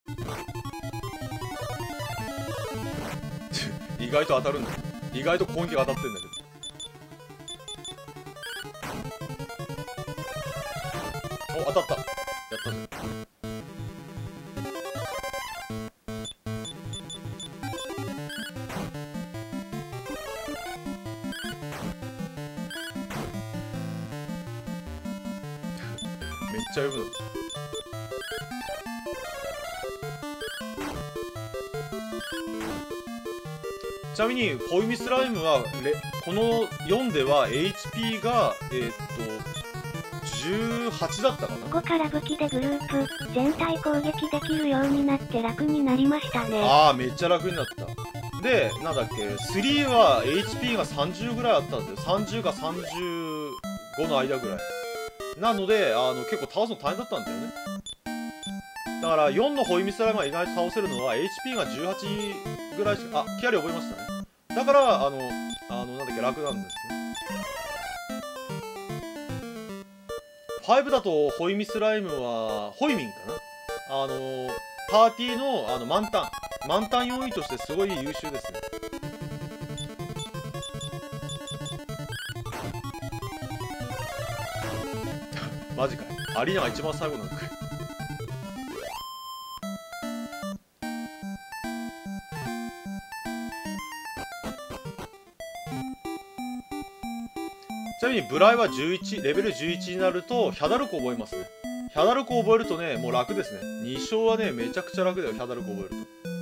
意外と当たるんだ。意外と攻撃が当たってんだけど。お、当たった。やったぜ。めっちゃ呼ぶの。ちなみにホイミスライムはこの4では HP が18だったかな。 ここから武器でグループ全体攻撃できるようになって楽になりましたね。 ああ、めっちゃ楽になった。で、なんだっけ、3は HP が30ぐらいあったんだよ。30か35の間ぐらい。なので、結構倒すの大変だったんだよね。だから4のホイミスライムが意外と倒せるのは HP が18ぐらいしか、キャリ覚えましたね。だから、なんだっけ、楽なんですね。5だとホイミスライムは、ホイミンかな、パーティーの、満タン4位としてすごい優秀ですね。マジかい。アリーナが一番最後なんだかい。ちなみにブライは11、レベル11になるとヒャダルコ覚えますね。ヒャダルコ覚えるとね、もう楽ですね。2勝はね、めちゃくちゃ楽だよ、ヒャダルコ覚えると。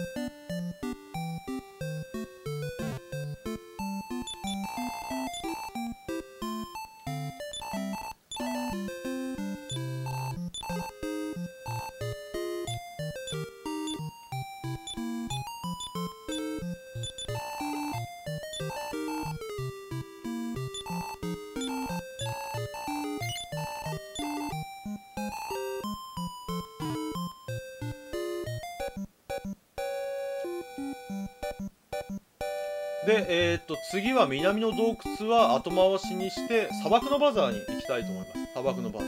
で、次は南の洞窟は後回しにして砂漠のバザーに行きたいと思います。砂漠のバザーに。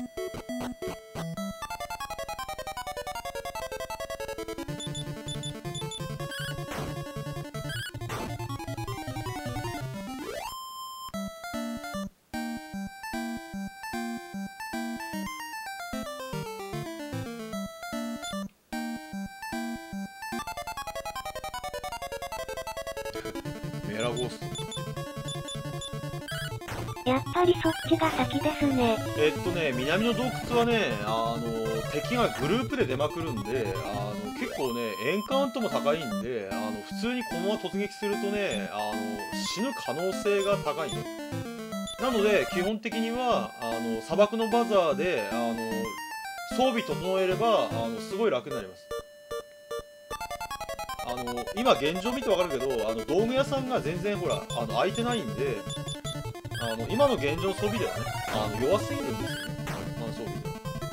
メラゴースト。 やっぱりそっちが先ですね。 南の洞窟はね、敵がグループで出まくるんで、結構ね、エンカウントも高いんで、普通にこのまま突撃するとね、死ぬ可能性が高いね。なので、基本的には、砂漠のバザーで、装備整えれば、すごい楽になります。今現状見てわかるけど、道具屋さんが全然ほら、空いてないんで、今の現状の装備ではね、弱すぎるんですよね。装備では。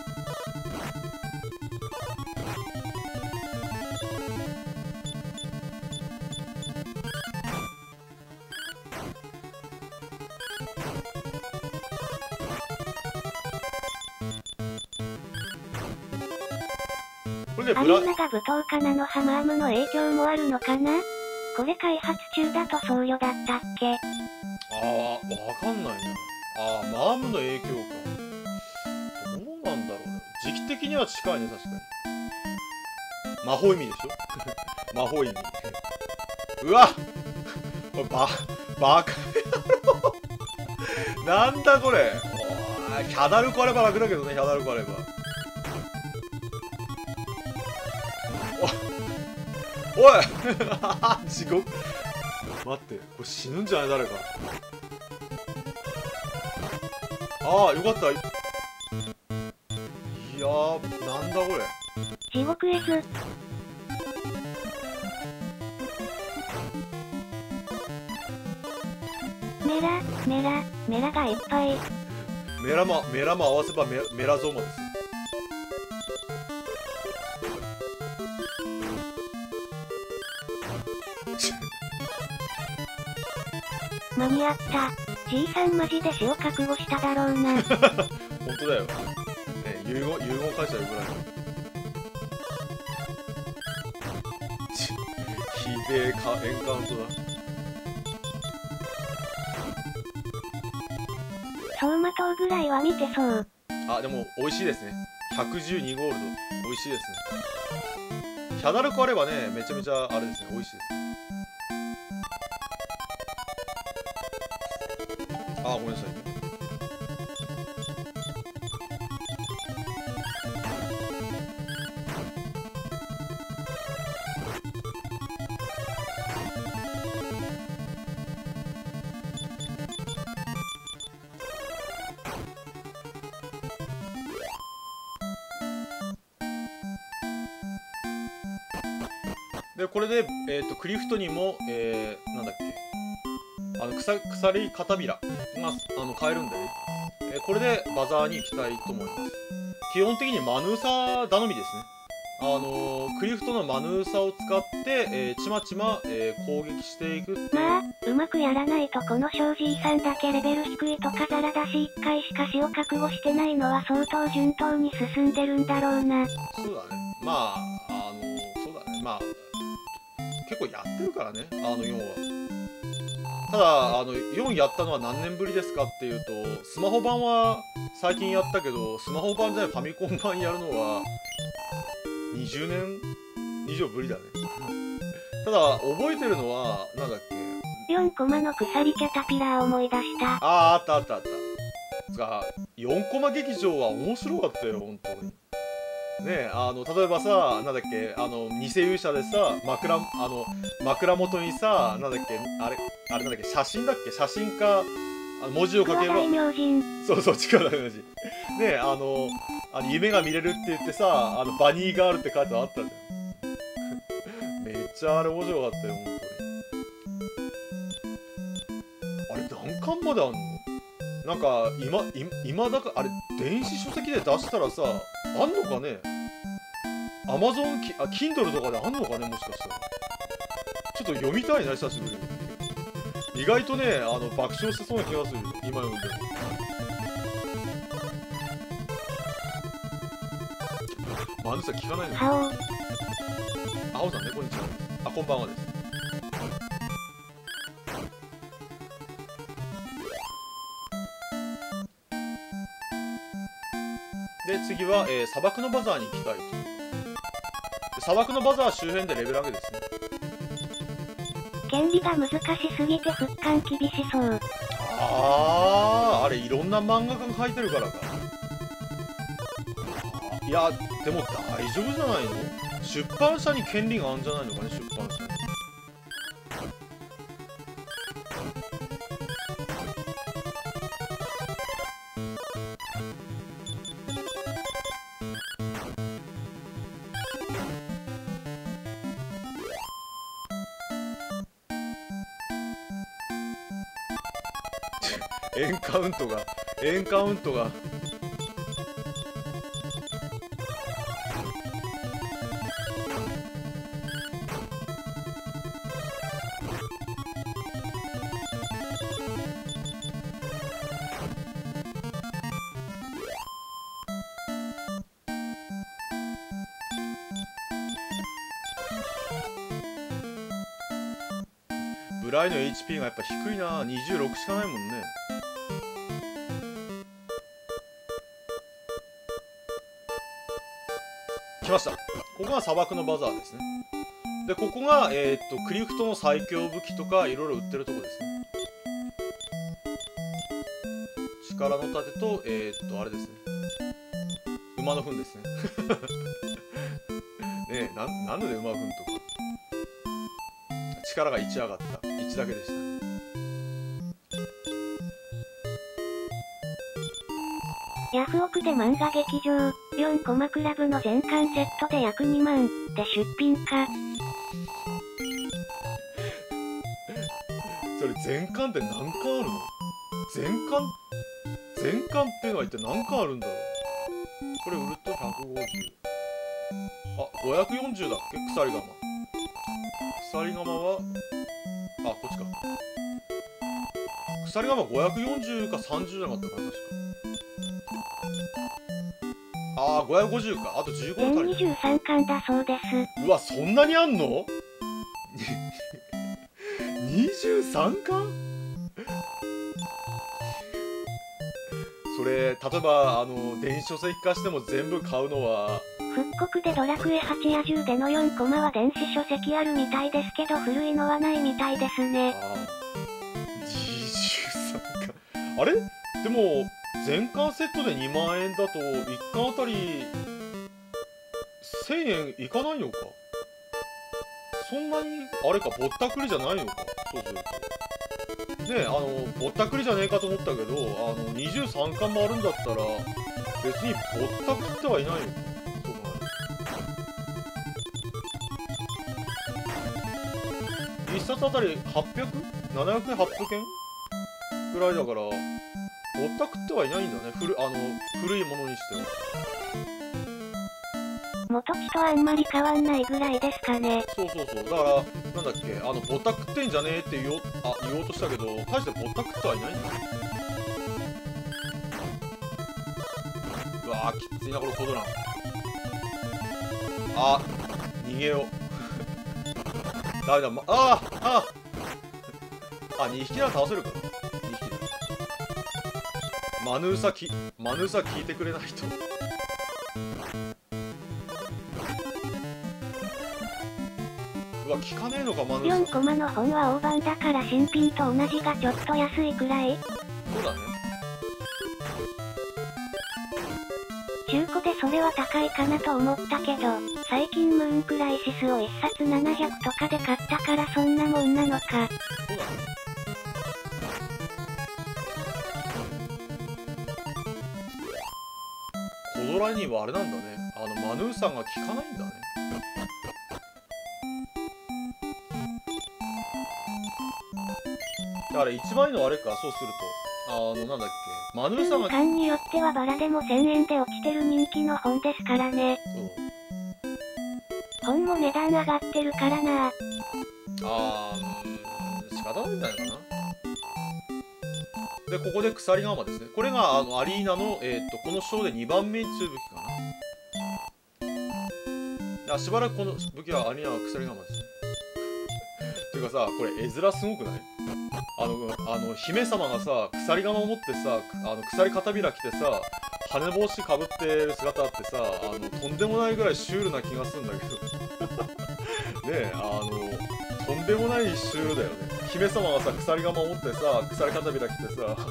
これでアリーナが武闘家なのハマームの影響もあるのかな。これ開発中だと僧侶だったっけ。 わかんないな。マームの影響か。どうなんだろうね。時期的には近いね、確かに。魔法意味でしょ魔法意味。うわバカ野郎なんだこれ。ヒャダルコあれば楽だけどね、ヒャダルコあれば。おい地獄。待って、これ死ぬんじゃない誰か。よかった。いやー、なんだこれ。 地獄 S。メラがいっぱい。 メラも合わせばメラゾーマです。 間に合った。G さんマジで死を覚悟しただろうな。 本当だよ。ね、遺言会社よぐらいの。 げえエンカウントだ。 走馬灯ぐらいは見てそう。 あ、でも美味しいですね。112ゴールド美味しいですね。ヒャダルコあればね、めちゃめちゃあれですね、美味しいですね。あ、ごめんなさい。で、これで、クリフトにも、なんだっけ、鎖片びらが買えるんでね、これでバザーに行きたいと思います。基本的にマヌーサ頼みですね。クリフトのマヌーサを使って、ちまちま、攻撃していくっていう。 まあ、うまくやらないとこの庄司さんだけレベル低いとかザラだし、1回しか死を覚悟してないのは相当順当に進んでるんだろうな。 そうだね。まあ、そうだね。まあ、結構やってるからね、4は。ただ、4やったのは何年ぶりですかっていうと、スマホ版は最近やったけど、スマホ版じゃないファミコン版やるのは、20年以上ぶりだね。ただ、覚えてるのは、なんだっけ。 4コマの鎖キャタピラー思い出した。 あった。つか、4コマ劇場は面白かったよ、本当に。ねえ、例えばさ、なんだっけ、偽勇者でさ、枕元にさ、なんだっけ、あれなんだっけ、写真か、文字を書けば。そう、力大名人。ねえ、夢が見れるって言ってさ、バニーガールって書いてあったじゃん。めっちゃあれ面白かったよ、本当に。あれ、何巻まであんの？なんか、今だから、あれ、電子書籍で出したらさ、あんのかね？アマゾン、Kindle とかであんのかね、もしかしたら。ちょっと読みたいな、久しぶりに。意外とね、爆笑してそうな気がするよ、今読んでも。マヌさん聞かないの？青さんね、こんにちは。あ、こんばんはです。で、次は、砂漠のバザーに行きたいと。砂漠のバザー周辺でレベル上げですね。 原理が難しすぎて復刊厳しそう。 あれいろんな漫画家が描いてるからか。いや、でも大丈夫じゃないの？出版社に権利があるんじゃないのかね、出版社に。エンカウントがブライの HP がやっぱ低いな。26しかないもんね。来ました。ここが砂漠のバザーですね。で、ここが、クリフトの最強武器とかいろいろ売ってるとこですね。力の盾と、あれですね。馬の糞ですね。ねえ、なんで馬糞とか。力が1上がった。1だけでしたね。 ヤフオクで漫画劇場、4コマクラブの全巻セットで約2万で出品か。 それ全巻って何巻あるの？全巻っていうのは一体何巻あるんだろう。これ売ると150。あ、540だっけ？鎖釜。鎖釜は、あ、こっちか。鎖釜540か30じゃなかったかな、確か。ああ、550か。あと15 全23巻だそうです。 うわ、そんなにあんの 23巻？それ例えば電子書籍化しても全部買うのは。 復刻でドラクエ8や10での4コマは電子書籍あるみたいですけど古いのはないみたいですね。 ああ、23巻。あれでも全巻セットで2万円だと1巻あたり1000円いかないのか。そんなにあれか、ぼったくりじゃないのか。そうするとね、ぼったくりじゃねえかと思ったけど、23巻もあるんだったら別にぼったくってはいないのか。そうかな。1冊あたり800？ 700円800円ぐらいだからぼったくってはいないんだね。古いものにしては。 元地とあんまり変わんないぐらいですかね。 そうそうそう。だからなんだっけ、ぼったくってんじゃねえって言おうとしたけど、大してぼったくってはいないんだよ。うわー、きついなこれコドラン。あ、逃げよう。ダメだ、2匹なら倒せるか。2匹だ。マヌーサ聞いてくれないと。うわ、聞かねえのか、マヌーサ。 4コマの本は大判だから新品と同じがちょっと安いくらい。 そうだね。 中古でそれは高いかなと思ったけど、最近ムーンクライシスを1冊700とかで買ったからそんなもんなのか。 そうだね。コドラにはあれなんだね。マヌーさんが効かないんだね。だから一番いいのはあれか、そうすると。なんだっけ。マヌーさんが。 巻によってはバラでも1000円で落ちてる人気の本ですからね。本も値段上がってるからな。 仕方ないんじゃないかな。で、ここで鎖釜ですね。これがアリーナの、この章で2番目に強い武器かな。しばらくこの武器はアリーナは鎖釜ですね。ていうかさ、これ絵面すごくない？姫様がさ、鎖釜を持ってさ、鎖片びら着てさ、羽帽子かぶってる姿あってさ、とんでもないぐらいシュールな気がするんだけど。ねえ、とんでもないシュールだよね。姫様がさ、鎖釜を持ってさ、鎖片びら着てさ、なんか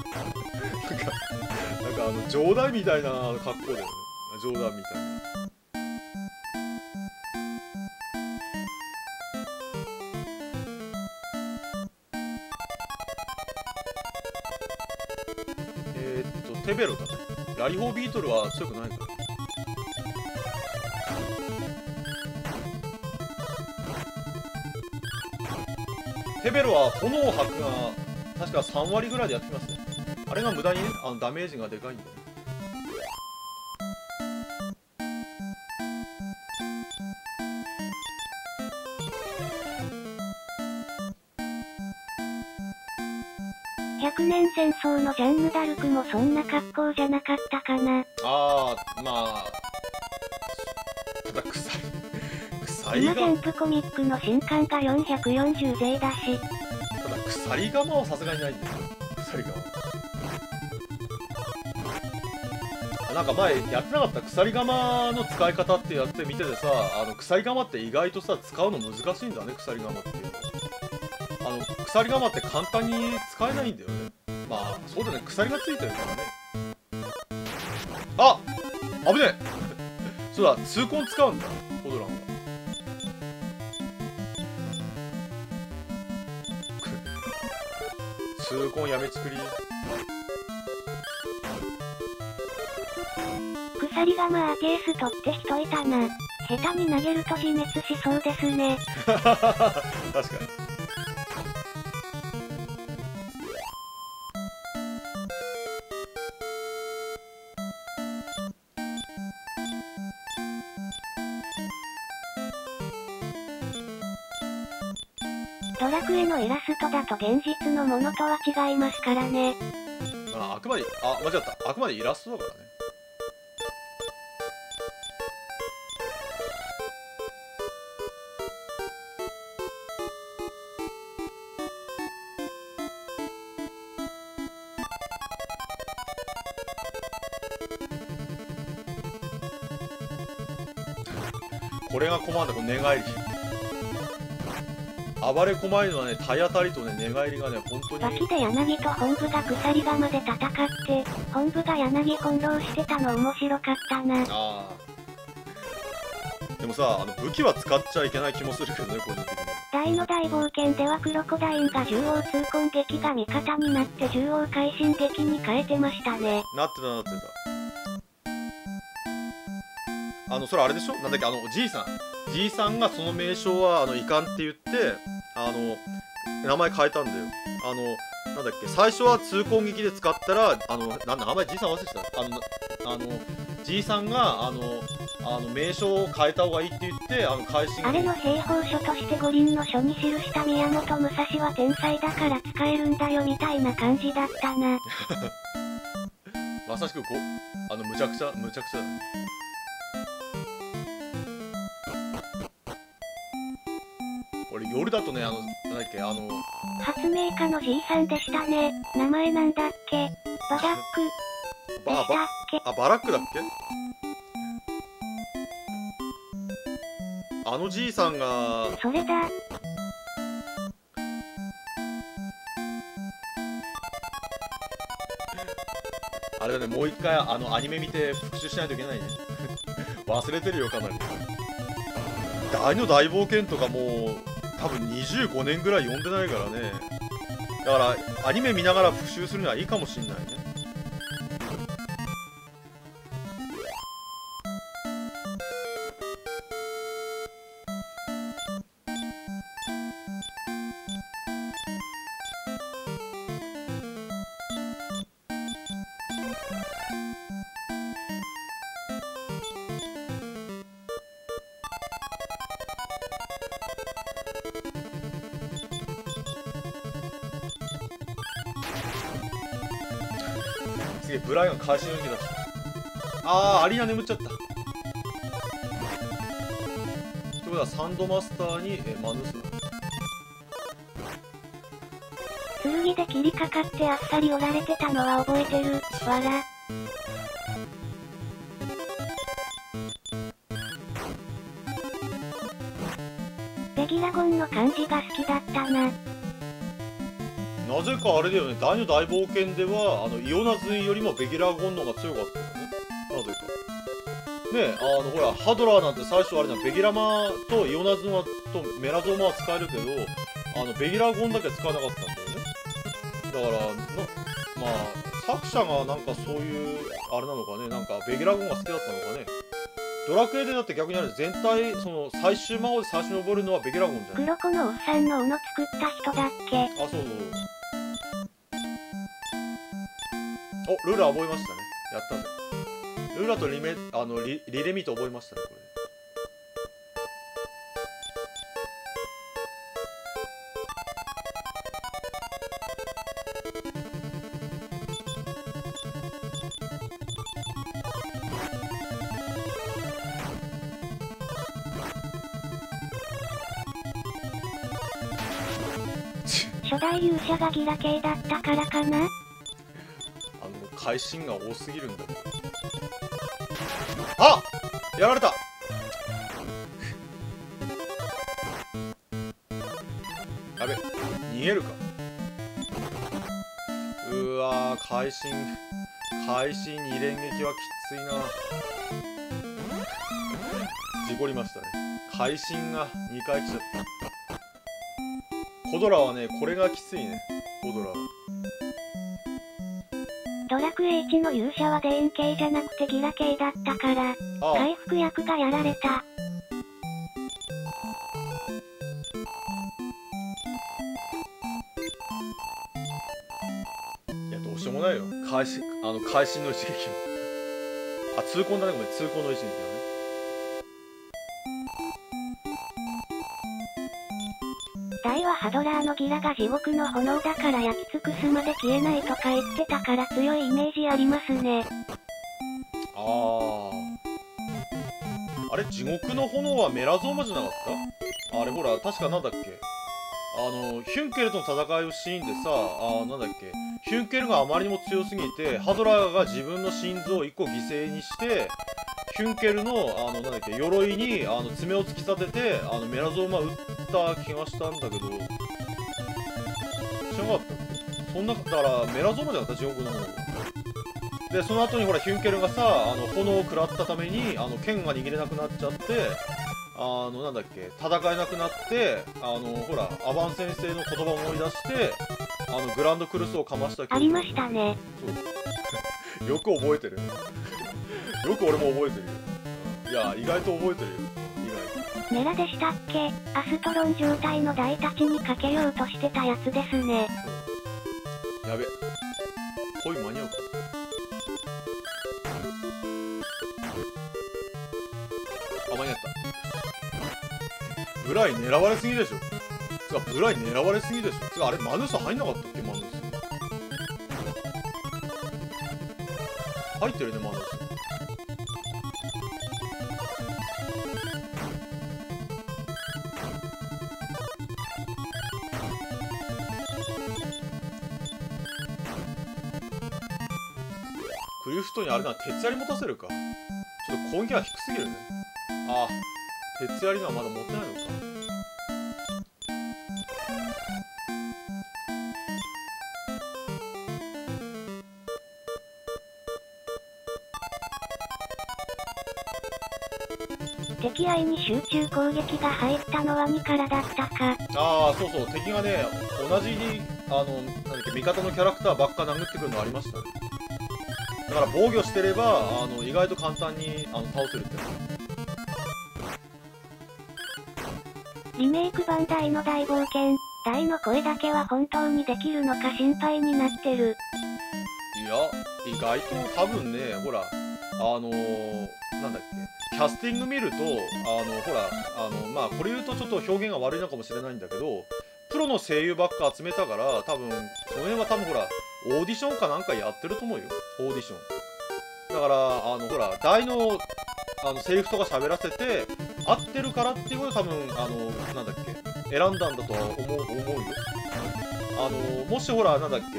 冗談みたいな格好だよね。冗談みたいな。テベロだね。ラリホービートルは強くないから。テベロは炎を吐くが確か3割ぐらいでやってきますね。あれが無駄にね、ダメージがでかいんだよね。 100年戦争のジャンヌ・ダルクもそんな格好じゃなかったかな。 まあただ鎖今ジがャンプコミックの新刊が440税だし。 ただ鎖釜はさすがにないんだよ。鎖釜なんか前やってなかった。鎖釜の使い方ってやって見ててさ、鎖釜って意外とさ使うの難しいんだね。鎖釜っていう鎖釜って簡単に使えないんだよね。まあそうだね、鎖がついてるからね。あ、危ねえ。そうだ、痛恨使うんだコドランは。痛恨やめつくり。 鎖釜アーケース取って人いたな。下手に投げると自滅しそうですね。 確かに。 ドラクエのイラストだと現実のものとは違いますからね。 あくまで、間違った。あくまでイラストだからね。 これが困るんだ、この寝返り。暴れ狛犬はね、体当たりとね、寝返りがね、本当に。 ガチで柳と本部が鎖釜で戦って、本部が柳翻弄してたの面白かったな。 ああ。でもさ、武器は使っちゃいけない気もするけどね、個人的に。 大の大冒険ではクロコダインが獣王痛恨劇が味方になって獣王快進撃に変えてましたね。 なってたなってた。それあれでしょ、なんだっけ、じいさんがその名称はいかんって言って、名前変えたんだよ。なんだっけ、最初は痛恨劇で使ったら、名前じいさん忘れてた。じいさんが、名称を変えた方がいいって言って、快進撃。 あれの兵法書として五輪の書に記した宮本武蔵は天才だから使えるんだよみたいな感じだったな。 まさしくむちゃくちゃだね。俺夜だとね、なんだっけ、 発明家のじいさんでしたね。名前なんだっけ、バダックでしたっけ。 バラックだっけ。じいさんがそれだ。 あれだね、もう一回アニメ見て復習しないといけないね。忘れてるよ、かなり。大の大冒険とかもう多分25年ぐらい読んでないからね。だからアニメ見ながら復習するのはいいかもしんないね。すげえ、ブライアン会心を受け出した。アリーナ眠っちゃった。ということはサンドマスターにマヌス。 剣で切りかかってあっさり折られてたのは覚えてる。わら。ベギラゴンの感じが好きだったな。 なぜかあれだよね、大の大冒険ではイオナズンよりもベギラゴンの方が強かったよね。なぜかね。ほらハドラーなんて最初あれじゃん、ベギラマとイオナズンはとメラゾーマは使えるけど、ベギラゴンだけ使わなかったんだよね。だからまあ作者がなんかそういうあれなのかね、なんかベギラゴンが好きだったのかね。ドラクエでだって逆にあれ全体、その最終魔王で最初に登るのはベギラゴンじゃん。 黒子のおっさんの斧作った人だっけ。 そうそう。ルーラ覚えましたね。やったぜ。ルーラとリレミート覚えましたね、これ。 初代勇者がギラ系だったからかな。 会心が多すぎるんだけど。あ、やられた。やべ、逃げるか。うわー、会心2連撃はきついな。事故りましたね。会心が2回来ちゃった。コドラはね、これがきついね。コドラはドラクエ1の勇者はデーン系じゃなくてギラ系だったから、回復役がやられた。 いや、どうしようもないよ。会心の一撃を。痛恨だね、ごめん、痛恨の一撃だね。 大はハドラーのギラが地獄の炎だから焼き尽くすまで消えないとか言ってたから強いイメージありますね。 あれ、地獄の炎はメラゾーマじゃなかった？あれほら、確かなんだっけ、ヒュンケルとの戦いをシーンでさ、なんだっけ、ヒュンケルがあまりにも強すぎて、ハドラーが自分の心臓を1個犠牲にして、 ヒュンケルのなんだっけ、鎧に爪を突き立ててメラゾーマ撃った気がしたんだけど、知らなかった。そんなだからメラゾーマじゃなかった、地獄の方で。その後にほらヒュンケルがさ炎を食らったために剣が握れなくなっちゃって、なんだっけ、戦えなくなって、ほらアバン先生の言葉を思い出してグランドクルスをかましたありましたね。 そうよく覚えてるよく俺も覚えてるよ。いや意外と覚えてるよ、意外と。 メラでしたっけ。アストロン状態の大たちにかけようとしてたやつですね。 やべ、恋間に合うか。あ、間に合った。ブライ狙われすぎでしょ。つかブライ狙われすぎでしょ。つかあれマヌス入んなかったっけ、マヌス。入ってるね、マヌス。クリフトにあれな、鉄槍持たせるか。ちょっと攻撃が低すぎるね。ああ、鉄槍のはまだ持ってないのか。 敵愛に集中攻撃が入ったのは2からだったか。 ああ、そうそう、敵がね、同じに、なんだっけ、味方のキャラクターばっか殴ってくるのありましたね。だから防御してれば、意外と簡単に、倒せるって。 リメイク版大の大冒険、大の声だけは本当にできるのか心配になってる。 いや、意外と多分ね、ほら、なんだっけ、キャスティング見ると、ほら、まあ、これ言うとちょっと表現が悪いのかもしれないんだけど、プロの声優ばっか集めたから、多分、その辺は多分ほら、オーディションかなんかやってると思うよ。オーディション。だから、ほら、大の、セリフとか喋らせて、合ってるからっていうことで多分、なんだっけ、選んだんだとは思うよ。もしほら、なんだっけ、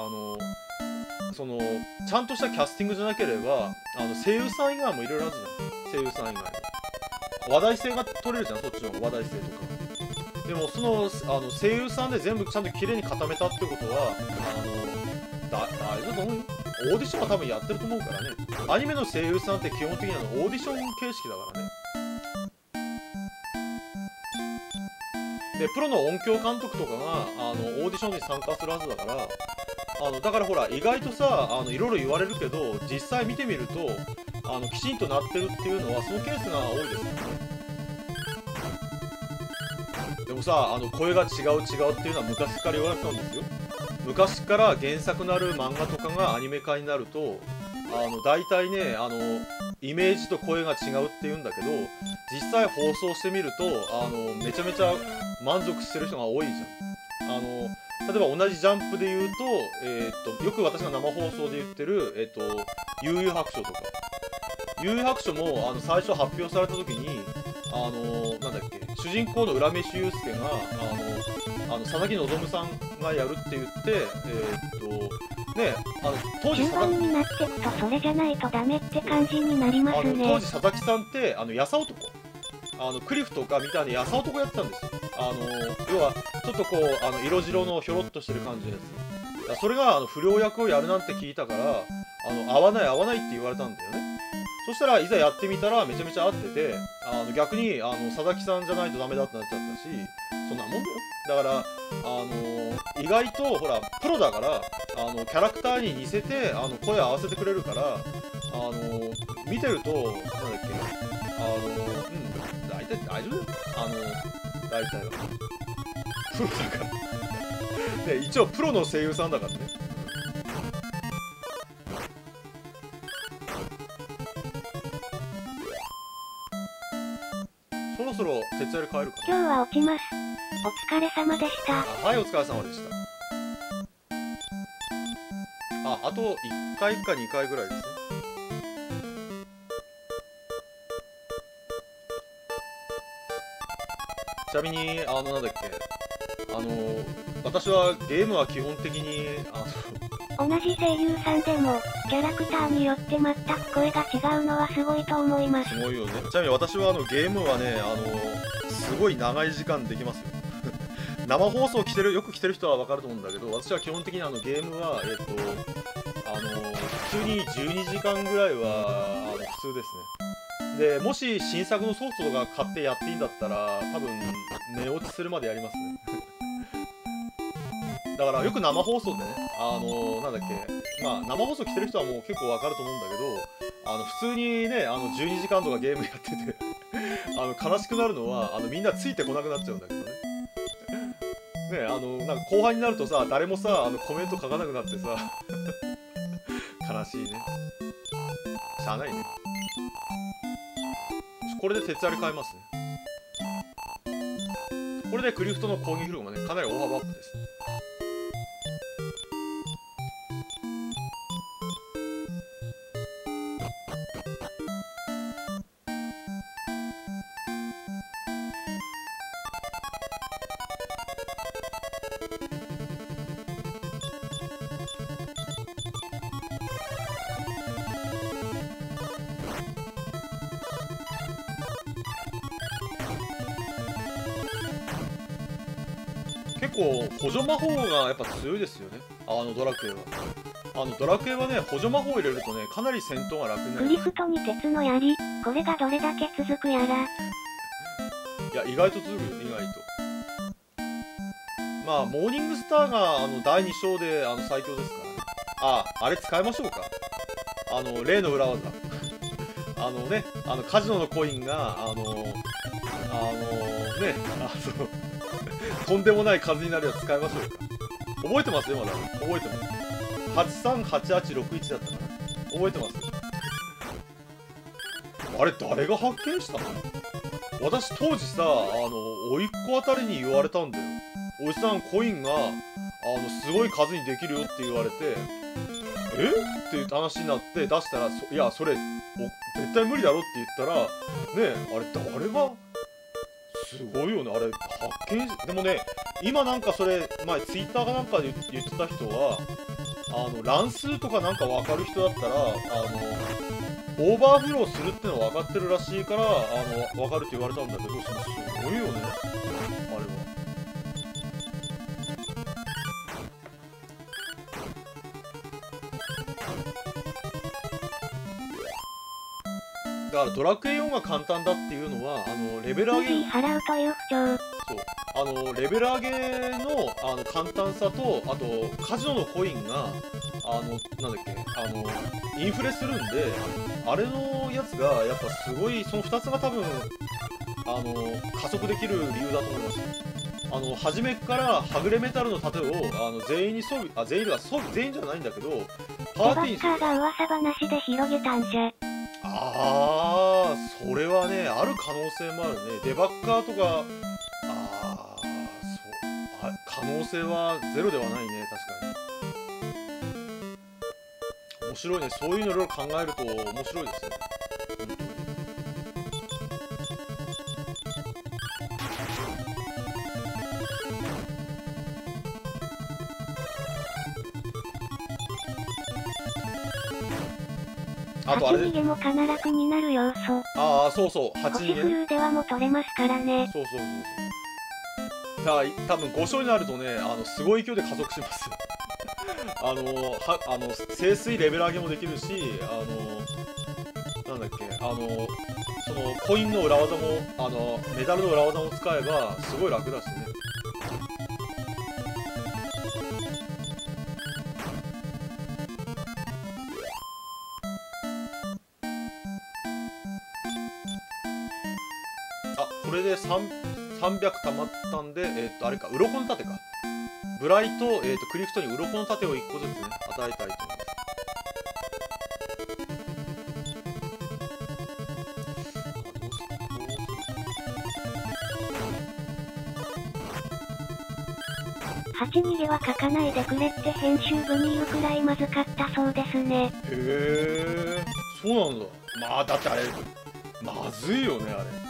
ちゃんとしたキャスティングじゃなければ、声優さん以外もいろいろあるじゃん。声優さん以外に。話題性が取れるじゃん、そっちの話題性とか。でも、声優さんで全部ちゃんと綺麗に固めたってことは、大丈夫と思うよ。オーディションは多分やってると思うからね。アニメの声優さんって基本的にオーディション形式だからね。で、プロの音響監督とかが、オーディションに参加するはずだから、だからほら、意外とさ、いろいろ言われるけど、実際見てみると、きちんとなってるっていうのは、そのケースが多いですよね。でもさ、声が違うっていうのは昔から言われてたんですよ。昔から原作なる漫画とかがアニメ化になると、大体ね、イメージと声が違うっていうんだけど、実際放送してみると、めちゃめちゃ満足してる人が多いじゃん。例えば同じジャンプで言うと、よく私が生放送で言ってる、悠々白書とか。悠々白書も、最初発表された時に、なんだっけ、主人公の浦飯祐介が、佐々木希さんがやるって言って、ね、当時中盤になってくとそれじゃないとダメって感じになりますね。 当時佐々木さんって、やさ男。クリフとかみたいにやさ男やってたんですよ。要は、ちょっとこう、色白のひょろっとしてる感じのやつ。それが、不良役をやるなんて聞いたから、合わないって言われたんだよね。そしたらいざやってみたらめちゃめちゃ合ってて、逆に佐々木さんじゃないとダメだってなっちゃったし、そんなもんだよ。だから意外とほらプロだからキャラクターに似せて声合わせてくれるから見てるとなんだっけ大体大丈夫だよ。大体はプロだからで一応プロの声優さんだからね。そろそろ徹夜で帰るかな。 今日は落ちます。お疲れ様でした。 はい、お疲れ様でした。あと1回か2回ぐらいですね。ちなみになんだっけ、 私はゲームは基本的に同じ声優さんでもキャラクターによって全く声が違うのはすごいと思います。 すごいよね。ちなみに私はゲームはねすごい長い時間できますよ。生放送よく来てる人は分かると思うんだけど、私は基本的にゲームは普通に12時間ぐらいは普通ですね。でもし新作のソフトとか買ってやっていいんだったら多分寝落ちするまでやりますね。だからよく生放送でねなんだっけ、まあ生放送来てる人はもう結構分かると思うんだけど、普通にね12時間とかゲームやってて悲しくなるのはみんなついてこなくなっちゃうんだけどね。ね、なんか後半になるとさ、誰もさコメント書かなくなってさ悲しいね。しゃあないね。これで鉄槍変えますね。これでクリフトの攻撃力もねかなり大幅アップです。結構補助魔法がやっぱ強いですよね、ドラクエは。ドラクエはね補助魔法を入れるとねかなり戦闘が楽になる。 クリフトに鉄の槍、これがどれだけ続くやら。いや意外と続くよ、意外と。まあモーニングスターが第2章で最強ですからね。あれ使いましょうか。例の裏技ねカジノのコインがねとんでもない数になるやつ使いましょうか。覚えてますよ、まだ。覚えてます。838861だったかな。覚えてます。あれ、誰が発見したの？私、当時さ、甥っ子あたりに言われたんだよ。おじさん、コインが、すごい数にできるよって言われて、えっていう話になって出したら、いや、それ、絶対無理だろって言ったら、ねえ、あれ、誰が、すごいよね、あれ、発見でもね、今なんかそれ、前、ツイッターかなんかで言ってた人は、乱数とかなんか分かる人だったら、オーバーフローするってのは分かってるらしいから、分かるって言われたんだけど、すごいよね、あれは。だからドラクエ4が簡単だっていうのはレベル上げ払うという不調。 そうレベル上げの簡単さと、あとカジノのコインがなんだっけインフレするんで、あれのやつがやっぱすごい、その2つが多分加速できる理由だと思います。初めからはぐれメタルの盾を全員に装備、全員じゃないんだけどパーティーに。デバッカーが噂話で広げたんじゃ。 それはね、ある可能性もあるね。デバッカーとか、可能性はゼロではないね、確かに。面白いね、そういうのいろいろ考えると面白いですね。 あとあれ、8逃げもかな楽になる要素。 そうそう、8逃げ。 星フルではも取れますからね。 そう。多分5勝になるとね、すごい勢いで加速します。清水レベル上げもできるし、なんだっけ、そのコインの裏技も、メダルの裏技も使えば、すごい楽だしね。これで300溜まったんで、あれか、鱗の盾か。ブライと、クリフトに鱗の盾を1個ずつね、与えたいと思います。 8逃げは書かないでくれって編集部に言うくらいまずかったそうですね。 へえ、そうなんだ。まあ、だってあれ、まずいよね、あれ。